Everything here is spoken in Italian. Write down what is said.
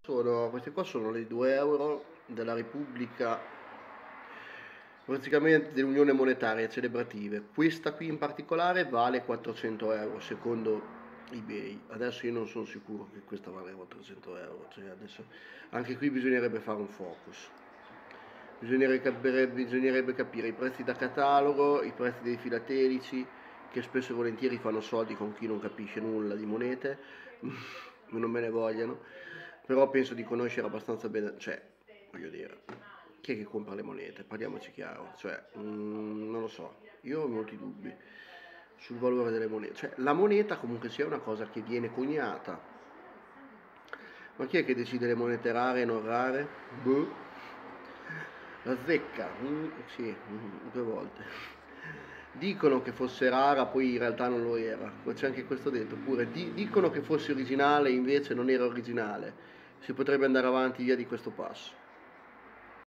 Queste qua sono le 2 euro della Repubblica, praticamente dell'Unione Monetaria Celebrative. Questa qui in particolare vale 400 euro secondo eBay. Adesso io non sono sicuro che questa valga 400 euro, cioè adesso anche qui bisognerebbe fare un focus. Bisognerebbe capire i prezzi da catalogo, i prezzi dei filatelici, che spesso e volentieri fanno soldi con chi non capisce nulla di monete, non me ne vogliano, però penso di conoscere abbastanza bene, cioè, voglio dire, chi è che compra le monete? Parliamoci chiaro, cioè, non lo so, io ho molti dubbi sul valore delle monete, cioè, la moneta comunque sia una cosa che viene coniata, ma chi è che decide le monete rare e non rare? Boh. La zecca, sì, 2 volte. Dicono che fosse rara, poi in realtà non lo era. C'è anche questo detto, pure dicono che fosse originale, invece non era originale. Si potrebbe andare avanti via di questo passo.